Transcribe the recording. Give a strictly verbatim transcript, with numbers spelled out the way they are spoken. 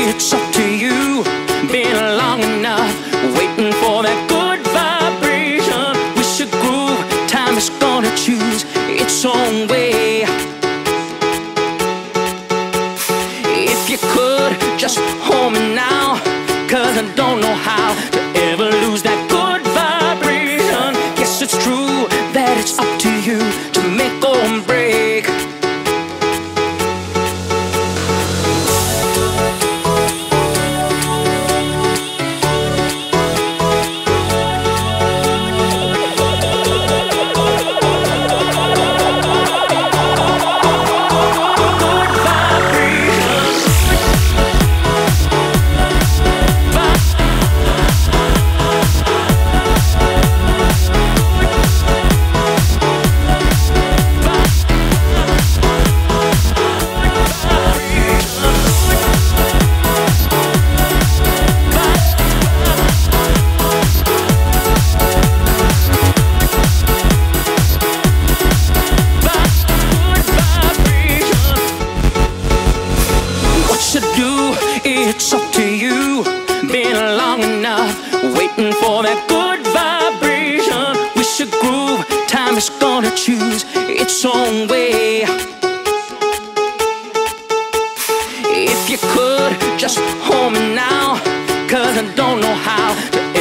it's up to you. Been long enough waiting for that good vibration. We should groove, time is gonna choose its own way. If you could just hold me now, cause I don't know how to ever lose that good vibration. Guess it's true that it's up to you to make or break. It's up to you. Been long enough waiting for that good vibration. We should groove, time is gonna choose its own way. If you could just hold me now, cause I don't know how to